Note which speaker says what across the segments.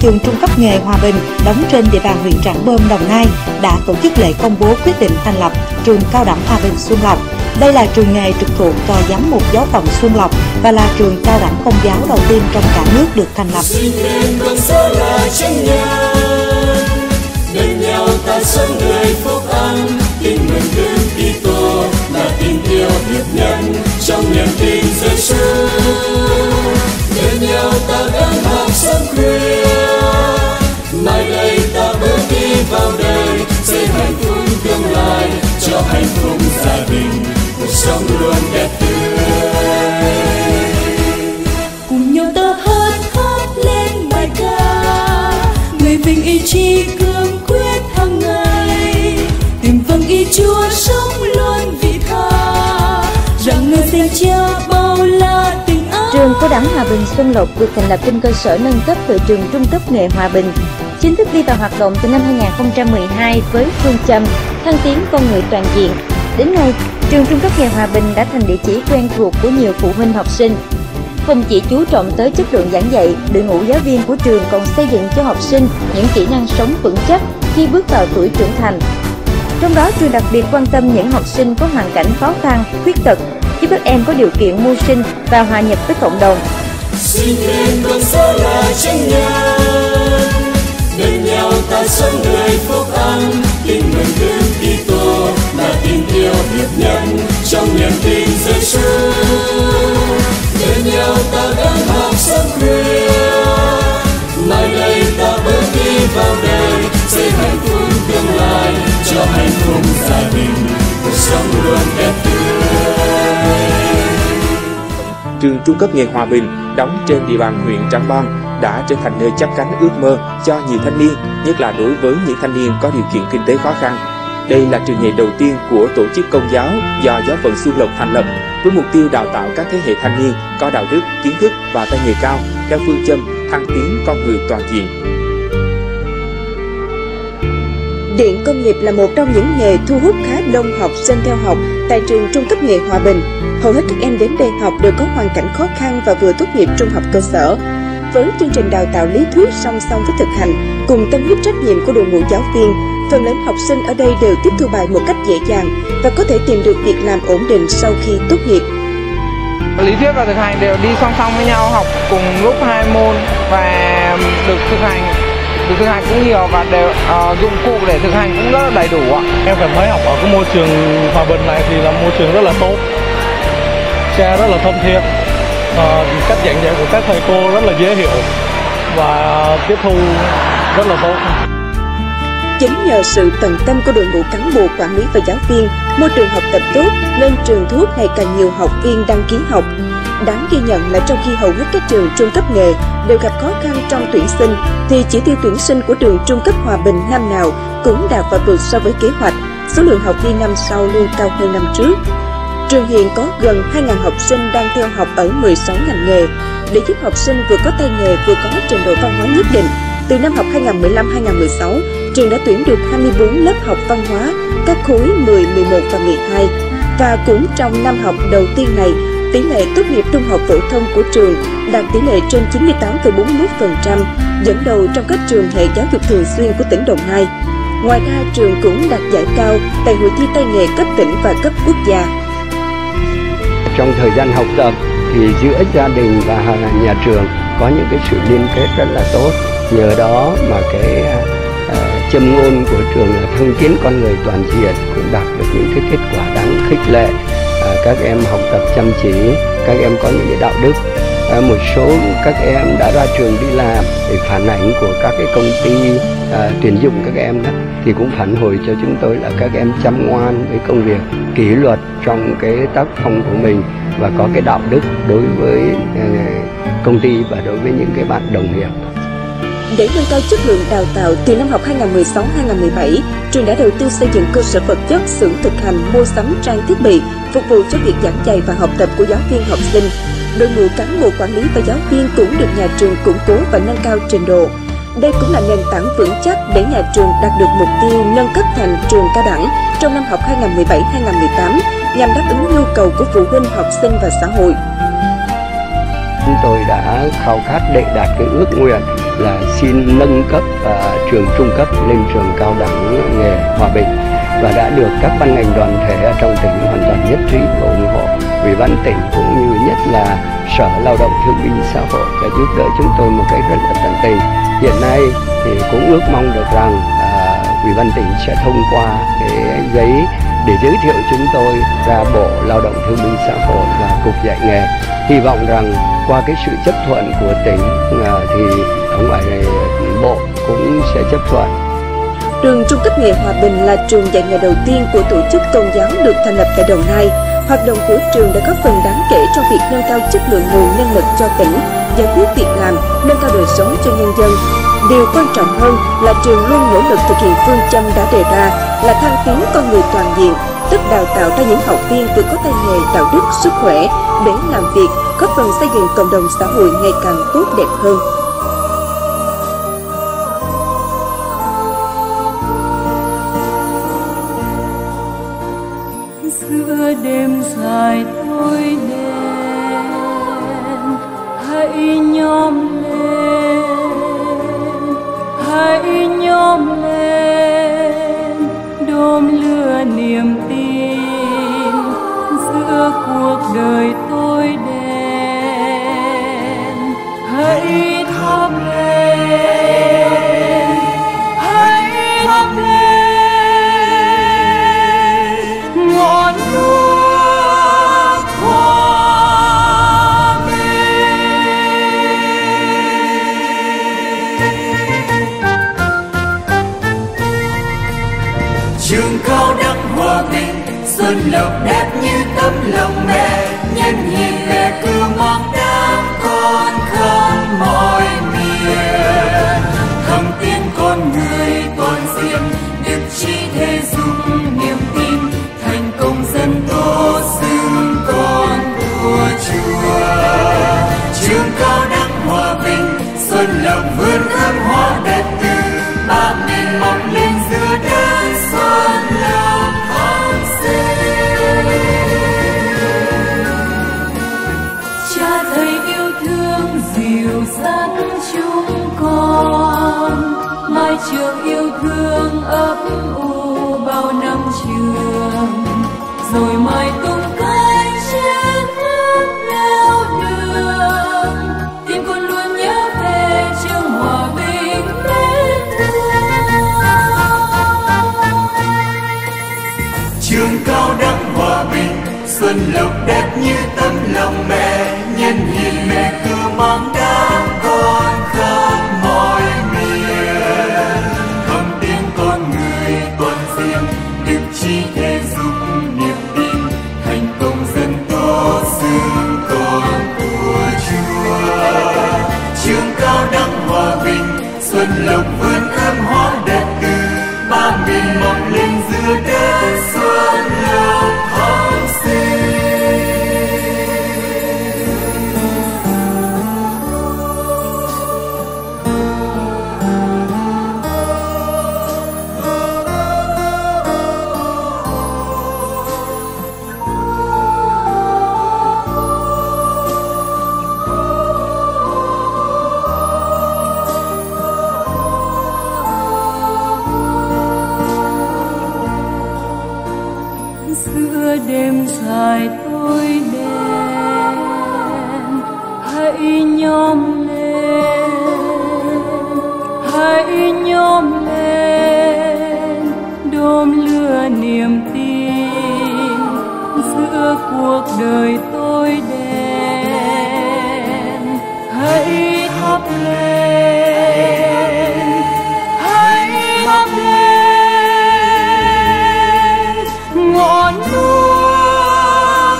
Speaker 1: trường trung cấp nghề Hòa Bình đóng trên địa bàn huyện Trảng Bom, Đồng Nai đã tổ chức lễ công bố quyết định thành lập trường cao đẳng Hòa Bình Xuân Lộc. Đây là trường nghề trực thuộc Tòa giám mục giáo phận Xuân Lộc và là trường cao đẳng công giáo đầu tiên trong cả nước được thành lập.
Speaker 2: Bên nhau ta sống đời phúc an, tin mừng Đức Kitô là tình yêu hiệp nhân trong niềm tin Giêsu. Bên nhau ta gắng học sống khuya, mai đây ta bước đi vào đời, xây hạnh phúc tương lai cho hạnh phúc gia đình, cuộc sống luôn đẹp tươi.
Speaker 3: Cùng nhau ta hát lên bài ca, người vinh ý chí cương quyết hàng ngày, tìm vâng ý Chúa sống luôn vị tha, rằng người danh Cha bao la tình ái.
Speaker 4: Trường cao đẳng Hòa Bình Xuân Lộc được thành lập trên cơ sở nâng cấp từ trường trung cấp nghề Hòa Bình, chính thức đi vào hoạt động từ năm 2012 với phương châm thăng tiến con người toàn diện. Đến nay, trường trung cấp nghề Hòa Bình đã thành địa chỉ quen thuộc của nhiều phụ huynh học sinh. Không chỉ chú trọng tới chất lượng giảng dạy, đội ngũ giáo viên của trường còn xây dựng cho học sinh những kỹ năng sống vững chắc khi bước vào tuổi trưởng thành. Trong đó, trường đặc biệt quan tâm những học sinh có hoàn cảnh khó khăn, khuyết tật, giúp các em có điều kiện mưu sinh và hòa nhập với cộng đồng.
Speaker 2: Xin nguyện con sẽ là chánh nhân, bên nhau ta sống đời phúc an, tin mừng Đức Kitô là tình yêu hiệp nhân trong niềm tin Giêsu. Bên nhau ta gắng học sống khuya, mai đây ta bước đi vào đời, xây hạnh phúc tương lai cho hạnh phúc gia đình, cuộc sống luôn đẹp tươi.
Speaker 5: Trường trung cấp nghề Hòa Bình đóng trên địa bàn huyện Trảng Bom đã trở thành nơi chắp cánh ước mơ cho nhiều thanh niên, nhất là đối với những thanh niên có điều kiện kinh tế khó khăn. Đây là trường nghề đầu tiên của tổ chức công giáo do giáo phận Xuân Lộc thành lập, với mục tiêu đào tạo các thế hệ thanh niên có đạo đức, kiến thức và tay nghề cao theo phương châm thăng tiến con người toàn diện.
Speaker 6: Điện công nghiệp là một trong những nghề thu hút khá đông học sinh theo học tại trường trung cấp nghề Hòa Bình. Hầu hết các em đến đây học đều có hoàn cảnh khó khăn và vừa tốt nghiệp trung học cơ sở. Với chương trình đào tạo lý thuyết song song với thực hành, cùng tâm huyết trách nhiệm của đội ngũ giáo viên, phần lớn học sinh ở đây đều tiếp thu bài một cách dễ dàng và có thể tìm được việc làm ổn định sau khi tốt nghiệp.
Speaker 7: Lý thuyết và thực hành đều đi song song với nhau, học cùng lúc 2 môn và được thực hành cũng nhiều và đều dụng cụ để thực hành cũng rất là đầy đủ ạ.
Speaker 8: Em cảm thấy học ở cái môi trường Hòa Bình này thì là môi trường rất là tốt, cha rất là thân thiện, cách giảng dạy của các thầy cô rất là dễ hiểu và tiếp thu rất là tốt.
Speaker 6: Chính nhờ sự tận tâm của đội ngũ cán bộ quản lý và giáo viên, môi trường học tập tốt nên trường thu hút ngày càng nhiều học viên đăng ký học. Đáng ghi nhận là trong khi hầu hết các trường trung cấp nghề đều gặp khó khăn trong tuyển sinh, thì chỉ tiêu tuyển sinh của trường trung cấp Hòa Bình năm nào cũng đạt và vượt so với kế hoạch. Số lượng học viên năm sau luôn cao hơn năm trước. Trường hiện có gần 2.000 học sinh đang theo học ở 16 ngành nghề. Để giúp học sinh vừa có tay nghề vừa có trình độ văn hóa nhất định, từ năm học 2015-2016, trường đã tuyển được 24 lớp học văn hóa các khối 10, 11 và 12. Và cũng trong năm học đầu tiên này, tỷ lệ tốt nghiệp trung học phổ thông của trường đạt tỷ lệ trên 98,41%, dẫn đầu trong các trường hệ giáo dục thường xuyên của tỉnh Đồng Nai. Ngoài ra, trường cũng đạt giải cao tại hội thi tay nghề cấp tỉnh và cấp quốc gia.
Speaker 9: Trong thời gian học tập thì giữa gia đình và nhà trường có những cái sự liên kết rất là tốt. Nhờ đó mà cái châm ngôn của trường là thăng tiến con người toàn diện cũng đạt được những cái kết quả đáng khích lệ. Các em học tập chăm chỉ, các em có những cái đạo đức. Một số các em đã ra trường đi làm thì phản ảnh của các cái công ty tuyển dụng các em đó thì cũng phản hồi cho chúng tôi là các em chăm ngoan với công việc, kỷ luật trong cái tác phong của mình và có cái đạo đức đối với công ty và đối với những cái bạn đồng nghiệp.
Speaker 6: Để nâng cao chất lượng đào tạo, từ năm học 2016-2017, trường đã đầu tư xây dựng cơ sở vật chất, xưởng thực hành, mua sắm trang thiết bị phục vụ cho việc giảng dạy và học tập của giáo viên học sinh. Đội ngũ cán bộ quản lý và giáo viên cũng được nhà trường củng cố và nâng cao trình độ. Đây cũng là nền tảng vững chắc để nhà trường đạt được mục tiêu nâng cấp thành trường cao đẳng trong năm học 2017-2018 nhằm đáp ứng nhu cầu của phụ huynh, học sinh và xã hội.
Speaker 9: Chúng tôi đã khao khát để đạt cái ước nguyện là xin nâng cấp trường trung cấp lên trường cao đẳng nghề Hòa Bình, và đã được các ban ngành đoàn thể ở trong tỉnh hoàn toàn nhất trí và ủng hộ. Ủy ban tỉnh cũng như nhất là Sở Lao động Thương binh Xã hội đã giúp đỡ chúng tôi một cách rất là tận tình. Hiện nay thì cũng ước mong được rằng Ủy ban tỉnh sẽ thông qua cái giấy để giới thiệu chúng tôi ra Bộ Lao động Thương binh Xã hội và Cục Dạy nghề. Hy vọng rằng qua cái sự chấp thuận của tỉnh thì ở ngoài Bộ cũng sẽ chấp thuận.
Speaker 6: Trường Trung cấp nghề Hòa Bình là trường dạy nghề đầu tiên của tổ chức tôn giáo được thành lập tại Đồng Nai. Hoạt động của trường đã góp phần đáng kể trong việc nâng cao chất lượng nguồn nhân lực cho tỉnh, giải quyết việc làm, nâng cao đời sống cho nhân dân. Điều quan trọng hơn là trường luôn nỗ lực thực hiện phương châm đã đề ra là thăng tiến con người toàn diện, tức đào tạo ra những học viên vừa có tay nghề, đạo đức, sức khỏe để làm việc, góp phần xây dựng cộng đồng xã hội ngày càng tốt đẹp hơn.
Speaker 3: Giữa đêm dài tối đen, hãy nhóm lên đốm lửa niềm tin giữa cuộc đời tối đen. Hãy thắp lên ngọn đuốc hòa bình.
Speaker 2: Trường cao đẳng Hòa Bình, xuân lộc đẹp như tấm lòng mẹ, nhân hiền mẹ cứ mong đám con khắp mọi miền. Thầm tin con người toàn diện, đức trí thế dung niềm tin, thành công dân tốt xứng con của Chúa. Trường cao đẳng Hòa Bình, xuân lộc vươn thơm hoa đẹp từ ba mình mọc lên giữa đất xuân lộc thắm xinh.
Speaker 3: Cha thầy yêu thương dìu dắt chúng con, mái trường yêu thương ấp u bao năm trường, rồi mai tung cánh trên bước leo đường, tim con luôn nhớ về trường Hòa Bình mến thương.
Speaker 2: Trường cao đẳng Hòa Bình, xuân lộc đẹp như tấm lòng mẹ, nhân hiền mẹ cứ mong đám con khắp mọi miền. Thầm tin con người toàn diện, đức trí thế dung niềm tin, thành công dân tốt xứng con của Chúa. Trường cao đẳng Hòa Bình, xuân lộc vươn thơm hoa đẹp từ ba mình mọc lên giữa đất xuân lộc thắm xinh.
Speaker 3: Giữa đêm dài tối đen, hãy nhóm lên đốm lửa niềm tin giữa cuộc đời tối đen. Hãy thắp lên ngọn đuốc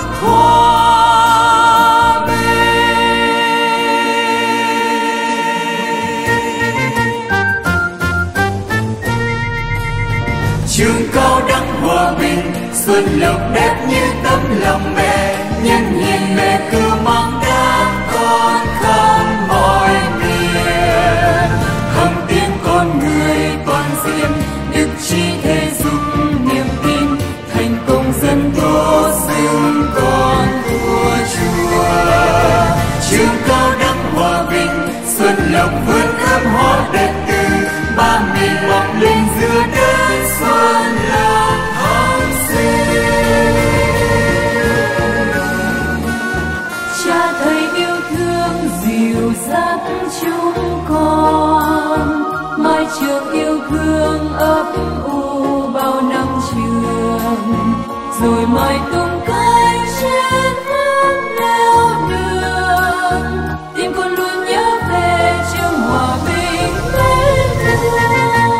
Speaker 3: hòa bình.
Speaker 2: Trường cao đẳng Hòa Bình, xuân lộc đẹp như tấm lòng mẹ, nhân hiền mẹ cứ mong đám con khắp mọi miền. Thầm tin con người toàn diện, đức trí thế dung niềm tin, thành công dân tốt xứng con của Chúa. Trường cao đẳng Hòa Bình, xuân lộc vươn thơm
Speaker 3: trường yêu thương ấp u bao năm trường, rồi mai tung cánh trên khắp nẻo đường, tim con luôn nhớ về trường hòa bình mến thương.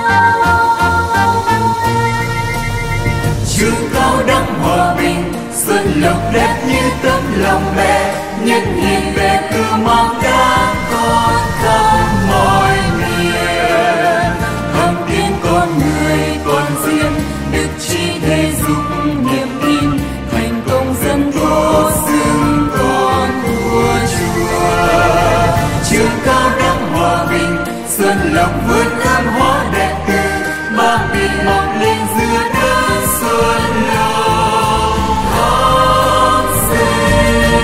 Speaker 2: Trường cao đẳng hòa bình, xuân lộc đẹp như tấm lòng mẹ, nhân hiền về cứ mong các con khắp mọi miền. Thầm kín con người còn riêng, đức chi thế dục niềm tin, thành công dân vô xưng con của Chúa. Trường cao đẳng hòa bình, xuân lộc vươn thơm hoa đẹp tươi, ba vì mọc lên giữa đất xuân lộc thắm xinh.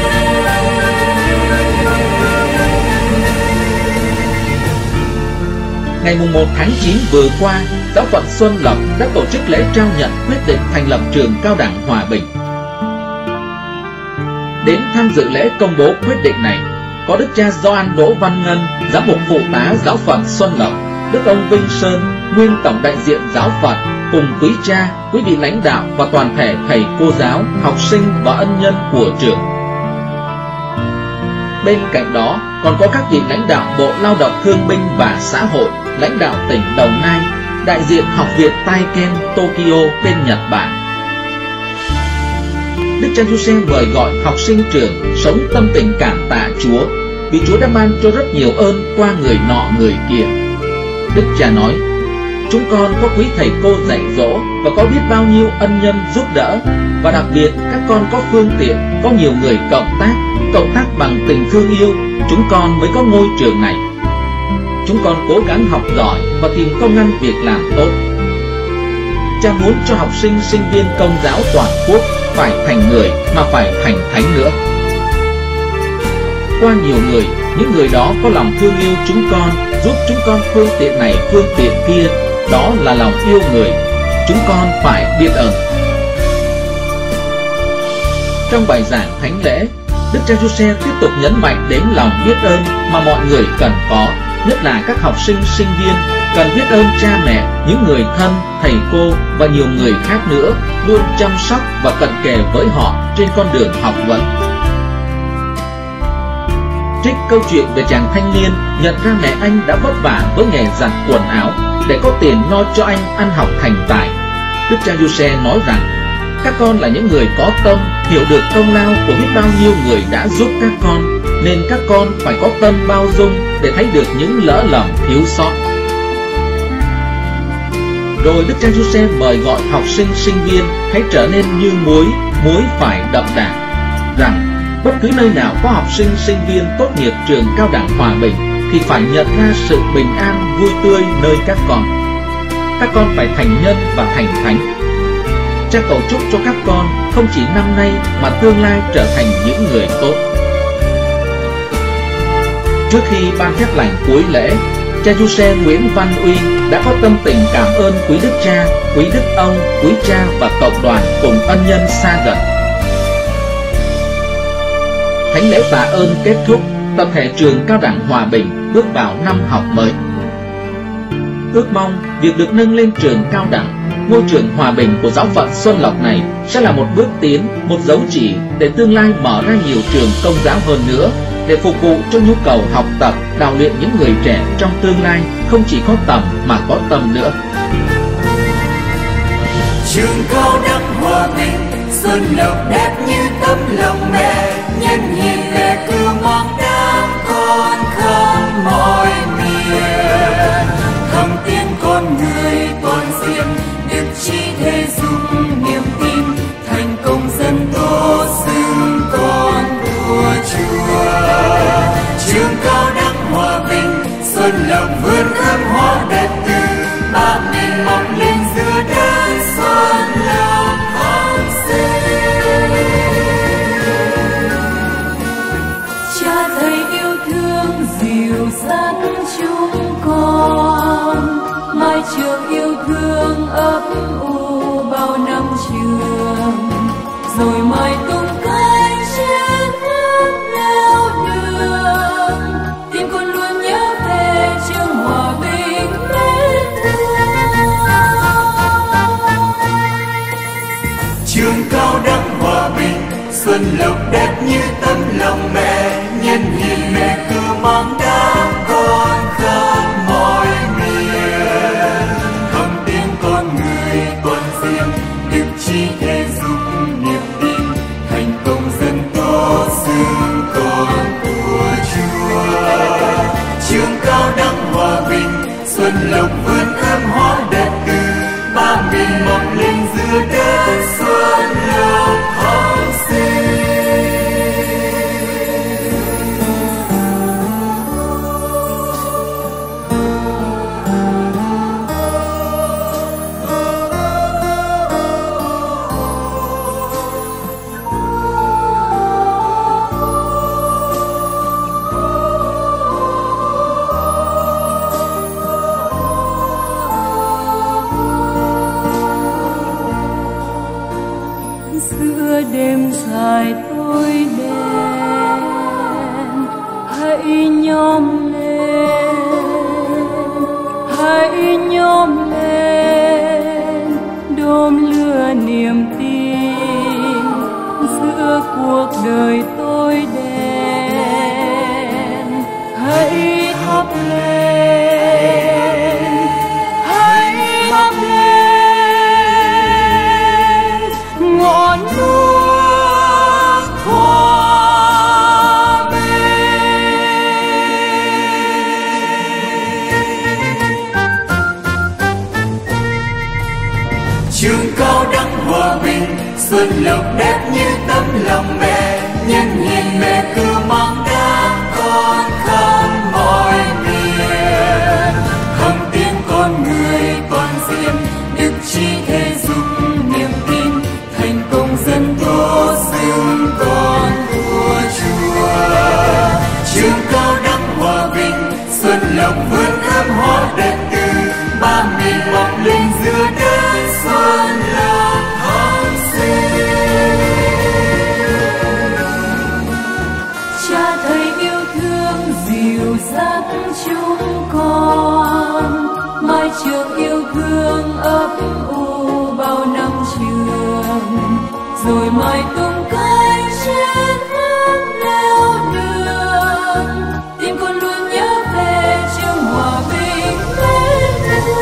Speaker 10: Ngày 1 tháng 9 vừa qua, Giáo phận Xuân Lộc đã tổ chức lễ trao nhận quyết định thành lập trường cao đẳng Hòa Bình. Đến tham dự lễ công bố quyết định này có Đức cha Gioan Đỗ Văn Ngân, giám mục phụ tá Giáo phận Xuân Lộc, Đức ông Vinh Sơn, nguyên tổng đại diện giáo phận, cùng quý cha, quý vị lãnh đạo và toàn thể thầy cô giáo, học sinh và ân nhân của trường. Bên cạnh đó còn có các vị lãnh đạo Bộ Lao động Thương binh và Xã hội, lãnh đạo tỉnh Đồng Nai, đại diện Học viện Taiken Tokyo bên Nhật Bản. Đức cha Giuse mời gọi học sinh trường sống tâm tình cảm tạ Chúa vì Chúa đã ban cho rất nhiều ơn qua người nọ người kia. Đức cha nói: chúng con có quý thầy cô dạy dỗ và có biết bao nhiêu ân nhân giúp đỡ, và đặc biệt các con có phương tiện, có nhiều người cộng tác bằng tình thương yêu, chúng con mới có ngôi trường này. Chúng con cố gắng học giỏi và tìm công ăn việc làm tốt. Cha muốn cho học sinh, sinh viên Công giáo toàn quốc phải thành người mà phải thành thánh nữa. Qua nhiều người, những người đó có lòng thương yêu chúng con, giúp chúng con phương tiện này phương tiện kia, đó là lòng yêu người. Chúng con phải biết ơn. Trong bài giảng thánh lễ, Đức cha Giuse tiếp tục nhấn mạnh đến lòng biết ơn mà mọi người cần có, nhất là các học sinh, sinh viên cần biết ơn cha mẹ, những người thân, thầy cô và nhiều người khác nữa luôn chăm sóc và cận kề với họ trên con đường học vấn. Trích câu chuyện về chàng thanh niên nhận ra mẹ anh đã vất vả với nghề giặt quần áo để có tiền lo cho anh ăn học thành tài. Đức cha Giuse nói rằng các con là những người có tâm, hiểu được công lao của biết bao nhiêu người đã giúp các con, nên các con phải có tâm bao dung để thấy được những lỡ lầm thiếu sót. Rồi Đức cha Giuse mời gọi học sinh, sinh viên hãy trở nên như muối phải đậm đà, rằng bất cứ nơi nào có học sinh, sinh viên tốt nghiệp trường cao đẳng Hòa Bình thì phải nhận ra sự bình an, vui tươi nơi các con. Các con phải thành nhân và thành thánh. Cha cầu chúc cho các con không chỉ năm nay mà tương lai trở thành những người tốt. Trước khi ban phép lành cuối lễ, cha Giuse Nguyễn Văn Uy đã có tâm tình cảm ơn quý đức cha, quý đức ông, quý cha và cộng đoàn cùng ân nhân xa gần. Thánh lễ tạ ơn kết thúc, tập thể trường cao đẳng Hòa Bình bước vào năm học mới. Ước mong việc được nâng lên trường cao đẳng, ngôi trường Hòa Bình của giáo phận Xuân Lộc này sẽ là một bước tiến, một dấu chỉ để tương lai mở ra nhiều trường công giáo hơn nữa, để phục vụ cho nhu cầu học tập, đào luyện những người trẻ trong tương lai không chỉ có tầm mà có tâm nữa.
Speaker 2: Trường cao đẳng Hòa Bình, Xuân Lộc đẹp như tấm lòng mẹ, nhân hiền lệ cứ mong đám con khắp mọi miền. Thầm tin con người toàn diện, đức chi thế dung niềm tin, thành công dân tốt xưng con của Chúa. Trường cao đẳng Hòa Bình, Xuân Lộc vươn thơm hoa đẹp tươi, ba mình mọc lên giữa đất xuân lộc thắm xinh.
Speaker 3: Cha thầy yêu thương dìu dắt chúng con, mái trường yêu thương ấp u bao năm trường, rồi mai tung cánh trên khắp nẻo đường, tim con luôn nhớ về trường Hòa Bình mến
Speaker 2: lộc đẹp như tấm lòng mẹ, nhân hiền mẹ cứ mang đám con khắp mọi miền. Thầm tiếng con người con riêng, đức chi thể dục niềm tin, thành công dân tố xưng con của Chúa. Trường cao đẳng hòa bình, xuân lộc vươn thơm hoa đẹp từ ba miền mọc lên giữa đất xuân lộc hồng sinh.
Speaker 3: Đêm dài tối đen, hãy nhóm lên, hãy nhóm lên, đốm lửa niềm tin giữa cuộc đời tối đen. Hãy thắp lên, hãy thắp lên ngọn đuốc.
Speaker 2: Trường cao đẳng hòa bình, xuân lộc đẹp như tấm lòng mẹ, nhân hiền mẹ cứ mang đám con khắp mọi miền. Thầm tiếng con người con riêng, đức chi thể dục niềm tin, thành công dân tố xưng con của Chúa. Trường cao đẳng hòa bình, xuân lộc vươn thơm hoa đẹp từ ba miền mọc lên giữa đất xuân lộc hồng sinh.
Speaker 3: Cha thầy yêu thương dìu dắt chúng con, mái trường yêu thương ấp u bao năm trường, rồi mai tung cánh trên vách nẻo đường. Tim con luôn nhớ về trường hòa bình bên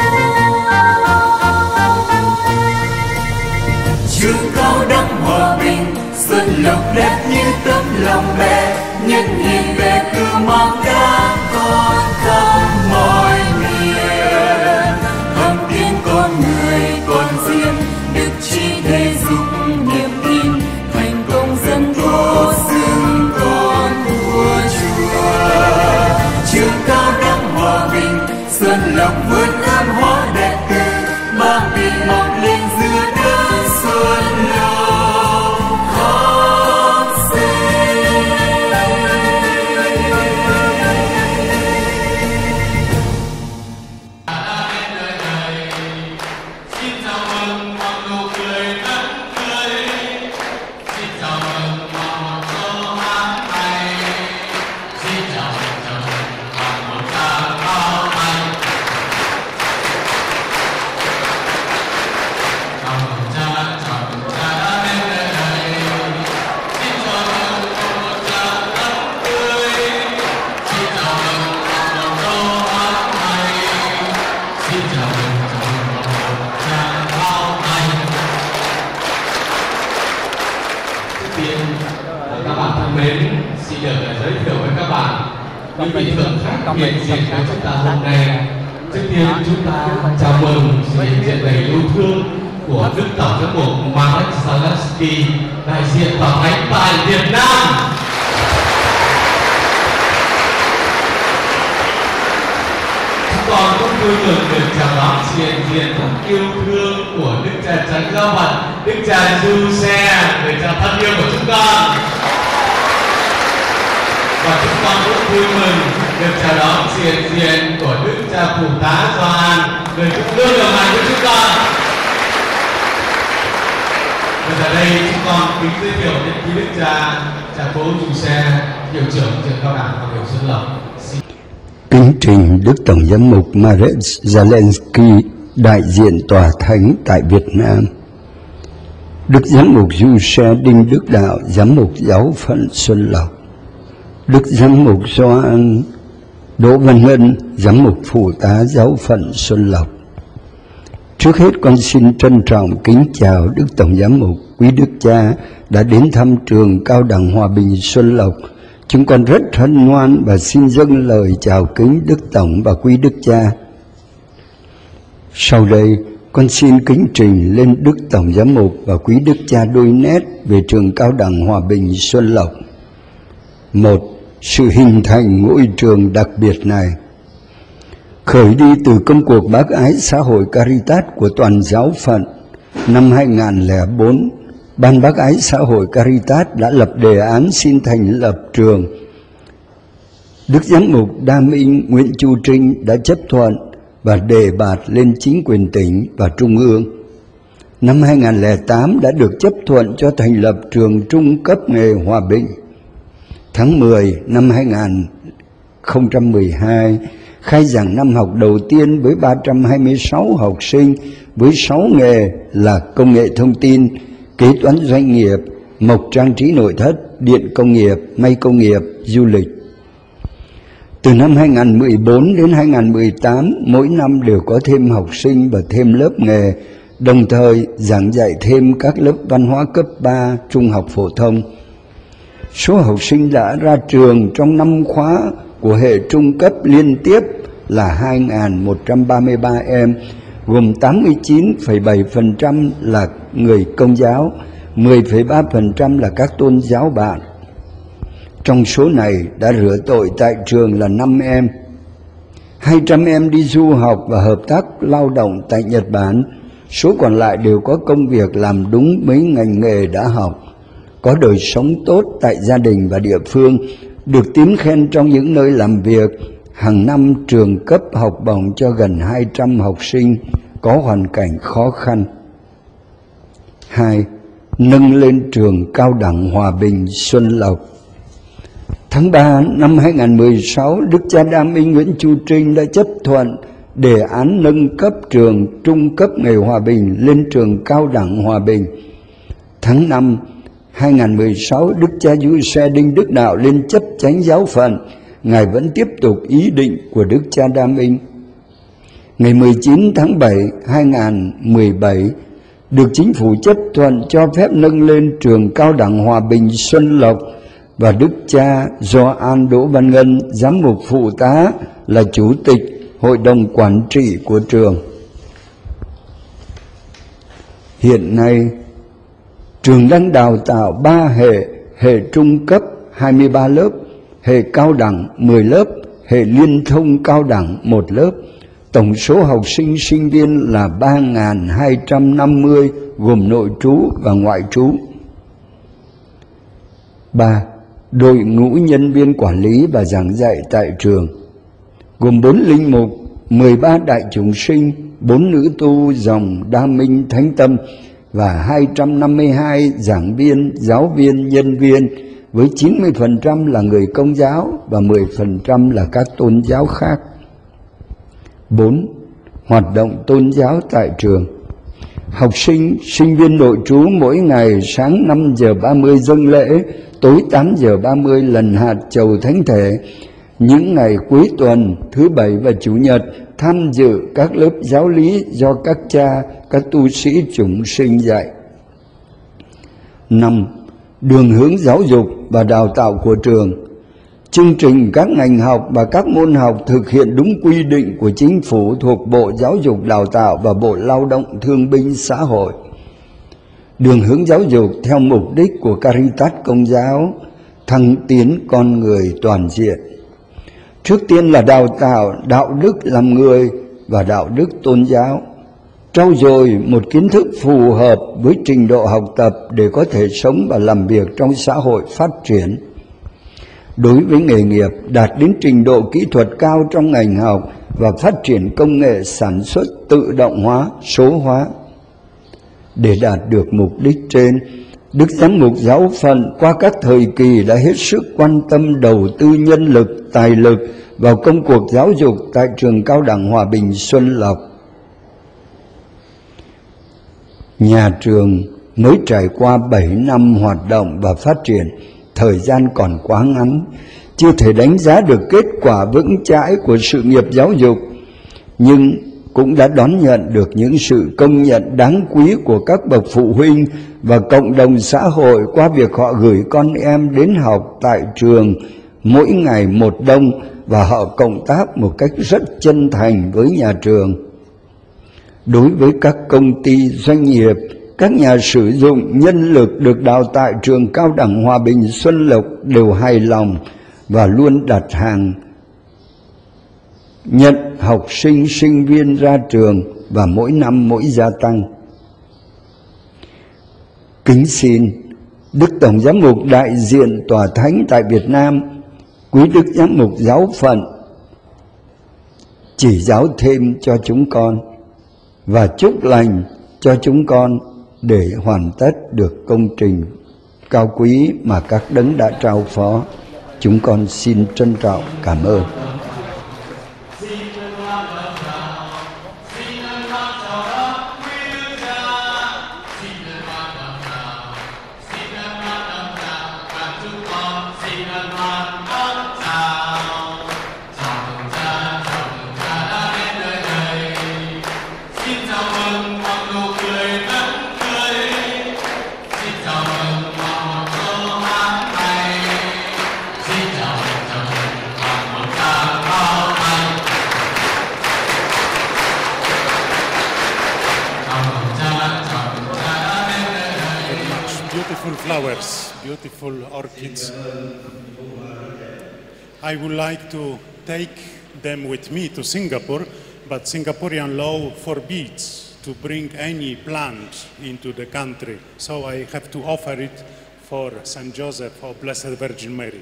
Speaker 2: Trường cao đẳng hòa bình, xuân lộc đẹp như tấm lòng mẹ, nhân hiền mẹ cứ mang đám con khắp mọi miền. Thầm tiếng con người con riêng, đức chi thể dục niềm tin, thành công dân tố xưng con của Chúa. Trường cao đẳng hòa bình, xuân lộc vươn thơm hoa đẹp từ ba miền mọc lên giữa đất xuân lộc hồng sinh. Xin chào mừng mọi nụ cười nắng tươi, xin chào mừng mọi câu hát hay, xin chào mừng mọi tràng pháo hay. Chào mừng cha đã đến nơi này. Xin chào mừng một tràng nắng tươi, xin chào mừng một câu hát hay, xin chào mừng một tràng pháo hay. Trước tiên, các bạn thân mến, xin được giới thiệu với các bạn những vị thượng khách hiện diện với chúng ta hôm nay. Trước tiên chúng ta chào mừng sự hiện diện đầy yêu thương của Đức Tổng giám mục Marek Zalewski, đại diện tòa thánh tại Việt Nam. Chúng con cũng vui mừng được chào đón sự hiện diện rất yêu thương của Đức Cha Trấn Giáo Phận, Đức Cha Giuse, người cha thân yêu của chúng con. Và chúng con cũng vui mừng được chào đón sự hiện diện của Đức Cha Phụ tá Gioan, người cũng luôn đồng hành với chúng con. Và giờ đây chúng con kính giới thiệu đến quý Đức Cha Cố Giuse, hiệu trưởng trường cao đẳng Hoàng Hiểu Xuân Lộc.
Speaker 9: Kính trình Đức Tổng giám mục Marek Zalewski, đại diện tòa thánh tại Việt Nam. Đức Giám mục Giuse Đinh Đức Đạo, Giám mục Giáo phận Xuân Lộc, Đức Giám mục Gioan Đỗ Văn Ngân, Giám mục Phụ tá Giáo phận Xuân Lộc. Trước hết con xin trân trọng kính chào Đức Tổng Giám mục, quý Đức Cha đã đến thăm trường Cao đẳng Hòa Bình Xuân Lộc. Chúng con rất hân hoan và xin dâng lời chào kính Đức Tổng và quý Đức Cha. Sau đây, con xin kính trình lên Đức Tổng Giám mục và quý Đức Cha đôi nét về trường Cao đẳng Hòa Bình Xuân Lộc. 1. Sự hình thành ngôi trường đặc biệt này. Khởi đi từ công cuộc bác ái xã hội Caritas của toàn giáo phận, năm 2004, Ban bác ái xã hội Caritas đã lập đề án xin thành lập trường. Đức Giám mục Đa Minh Nguyễn Chu Trinh đã chấp thuận và đề bạt lên chính quyền tỉnh và trung ương. Năm 2008 đã được chấp thuận cho thành lập trường trung cấp nghề Hòa Bình. Tháng 10 năm 2012, khai giảng năm học đầu tiên với 326 học sinh với 6 nghề là công nghệ thông tin, kế toán doanh nghiệp, mộc trang trí nội thất, điện công nghiệp, may công nghiệp, du lịch. Từ năm 2014 đến 2018, mỗi năm đều có thêm học sinh và thêm lớp nghề, đồng thời giảng dạy thêm các lớp văn hóa cấp 3, trung học phổ thông. Số học sinh đã ra trường trong năm khóa của hệ trung cấp liên tiếp là 2.133 em, gồm 89,7% là người Công giáo, 10,3% là các tôn giáo bạn. Trong số này đã rửa tội tại trường là 5 em. 200 em đi du học và hợp tác lao động tại Nhật Bản. Số còn lại đều có công việc làm đúng mấy ngành nghề đã học, có đời sống tốt tại gia đình và địa phương, được tín khen trong những nơi làm việc. Hàng năm trường cấp học bổng cho gần 200 học sinh có hoàn cảnh khó khăn. 2. Nâng lên trường Cao đẳng Hòa Bình Xuân Lộc. Tháng 3 năm 2016, Đức Cha Đa Minh Nguyễn Chu Trinh đã chấp thuận đề án nâng cấp trường trung cấp nghề Hòa Bình lên trường Cao đẳng Hòa Bình. Tháng 5 2016, Đức Cha Giuse Đinh Đức Đạo lên chấp chánh giáo phận. Ngài vẫn tiếp tục ý định của Đức Cha Đa Minh. Ngày 19 tháng 7 2017, được Chính phủ chấp thuận cho phép nâng lên trường Cao đẳng Hòa Bình Xuân Lộc, và Đức Cha Gioan Đỗ Văn Ngân, Giám mục Phụ tá, là Chủ tịch Hội đồng Quản trị của trường. Hiện nay, trường đang đào tạo 3 hệ trung cấp 23 lớp, hệ cao đẳng 10 lớp, hệ liên thông cao đẳng 1 lớp. Tổng số học sinh sinh viên là 3.250, gồm nội trú và ngoại trú. 3. Đội ngũ nhân viên quản lý và giảng dạy tại trường, gồm 4 linh mục, 13 đại chúng sinh, 4 nữ tu dòng Đa Minh Thánh Tâm và 252 giảng viên, giáo viên, nhân viên, với 90% là người Công giáo và 10% là các tôn giáo khác. 4. Hoạt động tôn giáo tại trường. Học sinh, sinh viên nội trú mỗi ngày sáng 5 giờ 30 dâng lễ, tối 8 giờ 30 lần hạt chầu thánh thể. Những ngày cuối tuần, thứ Bảy và Chủ nhật tham dự các lớp giáo lý do các cha, các tu sĩ chúng sinh dạy. 5. Đường hướng giáo dục và đào tạo của trường. Chương trình các ngành học và các môn học thực hiện đúng quy định của Chính phủ thuộc Bộ Giáo dục Đào tạo và Bộ Lao động Thương binh Xã hội. Đường hướng giáo dục theo mục đích của Caritas Công giáo, thăng tiến con người toàn diện. Trước tiên là đào tạo đạo đức làm người và đạo đức tôn giáo, trau dồi một kiến thức phù hợp với trình độ học tập để có thể sống và làm việc trong xã hội phát triển. Đối với nghề nghiệp, đạt đến trình độ kỹ thuật cao trong ngành học và phát triển công nghệ sản xuất tự động hóa, số hóa. Để đạt được mục đích trên, Đức Giám mục Giáo phận qua các thời kỳ đã hết sức quan tâm đầu tư nhân lực, tài lực vào công cuộc giáo dục tại trường Cao đẳng Hòa Bình Xuân Lộc. Nhà trường Mới trải qua 7 năm hoạt động và phát triển, thời gian còn quá ngắn, chưa thể đánh giá được kết quả vững chãi của sự nghiệp giáo dục, nhưng cũng đã đón nhận được những sự công nhận đáng quý của các bậc phụ huynh và cộng đồng xã hội qua việc họ gửi con em đến học tại trường mỗi ngày một đông, và họ cộng tác một cách rất chân thành với nhà trường. Đối với các công ty, doanh nghiệp, các nhà sử dụng nhân lực được đào tạo trường Cao đẳng Hòa Bình Xuân Lộc đều hài lòng và luôn đặt hàng nhận học sinh, sinh viên ra trường, và mỗi năm mỗi gia tăng. Kính xin Đức Tổng Giám mục đại diện Tòa Thánh tại Việt Nam, quý Đức Giám mục giáo phận chỉ giáo thêm cho chúng con và chúc lành cho chúng con để hoàn tất được công trình cao quý mà các đấng đã trao phó. Chúng con xin trân trọng cảm ơn.
Speaker 11: Flowers, beautiful orchids. I would like to take them with me to Singapore, but Singaporean law forbids to bring any plant into the country, so I have to offer it for Saint Joseph or Blessed Virgin Mary.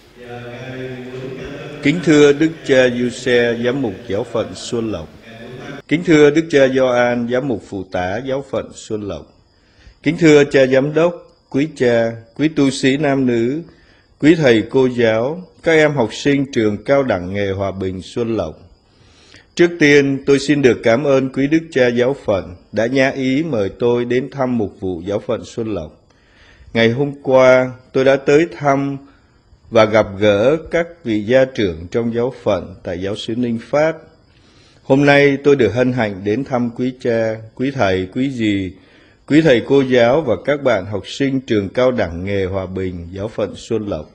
Speaker 12: Kính thưa Đức cha Giuse, giám mục giáo phận Xuân Lộc. Kính thưa Đức cha Gioan, giám mục phụ tá giáo phận Xuân Lộc. Kính thưa cha giám đốc, quý cha, quý tu sĩ nam nữ, quý thầy cô giáo, các em học sinh trường Cao đẳng nghề Hòa Bình Xuân Lộc. Trước tiên, tôi xin được cảm ơn quý Đức cha giáo phận đã nhã ý mời tôi đến thăm mục vụ giáo phận Xuân Lộc. Ngày hôm qua, tôi đã tới thăm và gặp gỡ các vị gia trưởng trong giáo phận tại giáo xứ Ninh Phát. Hôm nay tôi được hân hạnh đến thăm quý cha, quý thầy, quý dì, quý thầy cô giáo và các bạn học sinh trường Cao đẳng nghề Hòa Bình, giáo phận Xuân Lộc.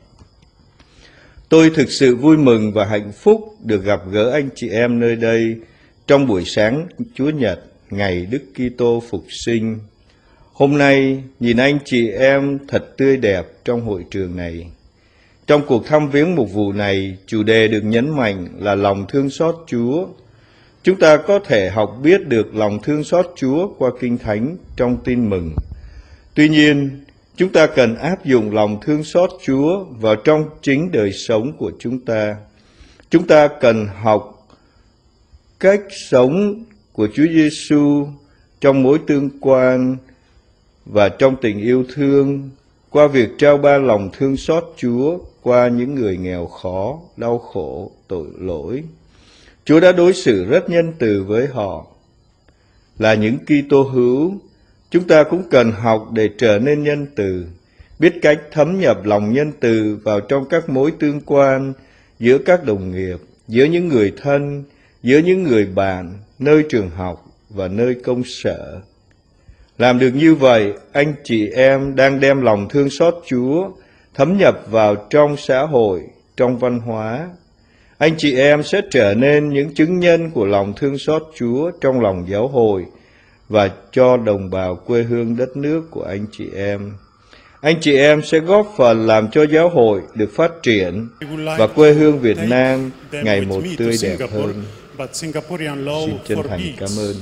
Speaker 12: Tôi thực sự vui mừng và hạnh phúc được gặp gỡ anh chị em nơi đây trong buổi sáng Chúa Nhật, ngày Đức Kitô phục sinh. Hôm nay, nhìn anh chị em thật tươi đẹp trong hội trường này. Trong cuộc thăm viếng mục vụ này, chủ đề được nhấn mạnh là lòng thương xót Chúa. Chúng ta có thể học biết được lòng thương xót Chúa qua Kinh Thánh trong Tin Mừng. Tuy nhiên, chúng ta cần áp dụng lòng thương xót Chúa vào trong chính đời sống của chúng ta. Chúng ta cần học cách sống của Chúa Giêsu trong mối tương quan và trong tình yêu thương qua việc trao ban lòng thương xót Chúa qua những người nghèo khó, đau khổ, tội lỗi. Chúa đã đối xử rất nhân từ với họ. Là những Kitô hữu, chúng ta cũng cần học để trở nên nhân từ, biết cách thấm nhập lòng nhân từ vào trong các mối tương quan giữa các đồng nghiệp, giữa những người thân, giữa những người bạn, nơi trường học và nơi công sở. Làm được như vậy, anh chị em đang đem lòng thương xót Chúa thấm nhập vào trong xã hội, trong văn hóa. Anh chị em sẽ trở nên những chứng nhân của lòng thương xót Chúa trong lòng giáo hội và cho đồng bào quê hương đất nước của anh chị em. Anh chị em sẽ góp phần làm cho giáo hội được phát triển và quê hương Việt Nam ngày một tươi đẹp hơn. Xin chân thành cảm ơn.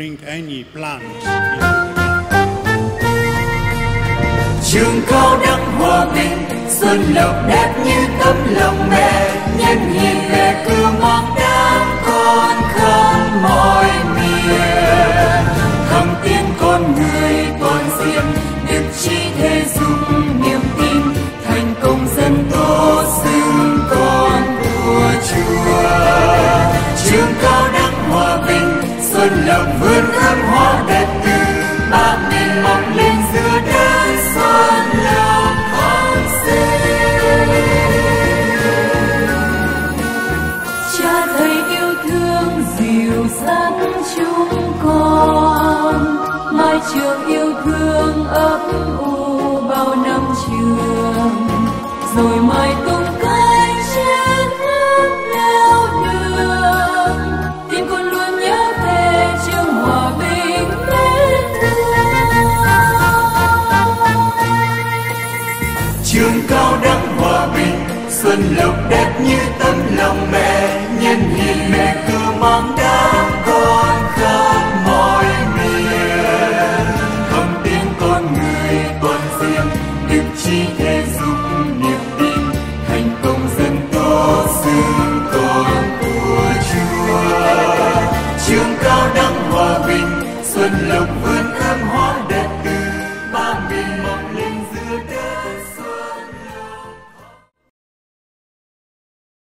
Speaker 2: Trường Cao đẳng Hòa Bình, Xuân Lộc đẹp như tấm lòng mẹ, nhân hiền về cứu mong đám con khắp mọi miền. Thầm tin con người toàn diện, đức chi thể dung niềm tin, thành công dân tốt xưng con của Chúa. Trường Cao đẳng Hòa Bình, Xuân Lộc vươn ươm hoa đẹp từ ba miền mọc lên giữa
Speaker 3: dắt chúng con mái trường yêu thương ấp u bao năm trường, rồi mai tung cánh trên khắp nẻo đường, tim con luôn nhớ về trường hòa bình mến thương.
Speaker 2: Trường cao đẳng hòa bình, xuân lộc đẹp như tấm lòng mẹ, nhân hiền mẹ cứ mang đám con khắp mọi miền. Không tiếng con người con riêng, đức chi thể giúp niềm tin, thành công dân tố xưng con của Chúa. Trường cao đẳng hòa bình, xuân lộc